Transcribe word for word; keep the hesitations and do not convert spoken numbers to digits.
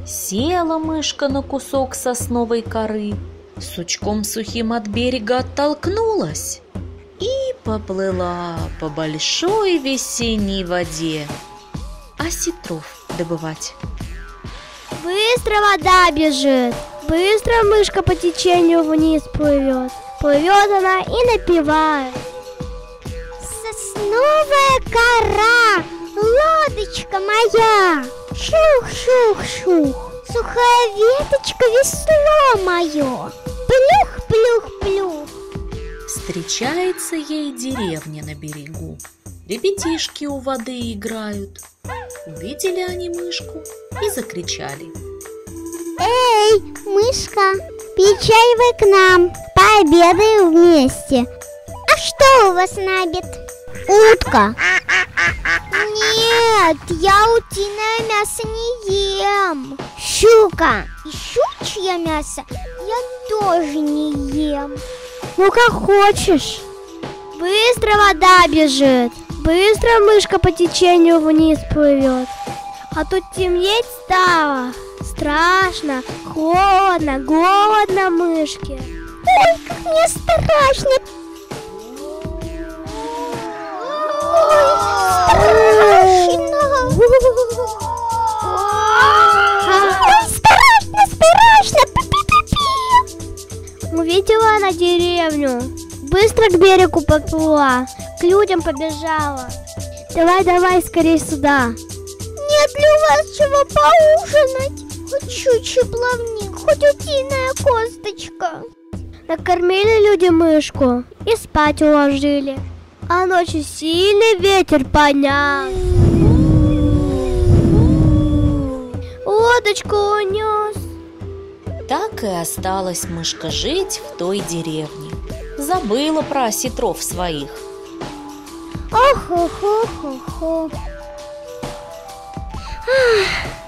Села мышка на кусок сосновой коры, сучком сухим от берега оттолкнулась и поплыла по большой весенней воде осетров добывать. Быстро вода бежит, быстро мышка по течению вниз плывет. Плывет она и напевает: сосновая кора, лодочка моя, шух-шух-шух, сухая веточка, весло мое, плюх-плюх-плюх. Встречается ей деревня на берегу, ребятишки у воды играют. Увидели они мышку и закричали: Эй, мышка, перечаливай к нам, пообедаем вместе. А что у вас на обед? Утка. Нет, я утиное мясо не ем. Щука. И щучье мясо я тоже не ем. Ну как хочешь. Быстро вода бежит, быстро мышка по течению вниз плывет. А тут темнеть стало. Страшно, холодно, голодно мышке. Ой, как мне страшно. Ой, страшно, страшно. Пи-пи-пи-пи. Увидела она деревню, быстро к берегу подплыла, к людям побежала. Давай, давай, скорее сюда. Нет ли у вас чего поужинать? Хоть щучий плавник, хоть утиная косточка. Накормили люди мышку и спать уложили. А ночью сильный ветер поднял, лодочку унес. Так и осталась мышка жить в той деревне. Забыла про осетров своих. Ох, ох, ох, ох, ох. Ах.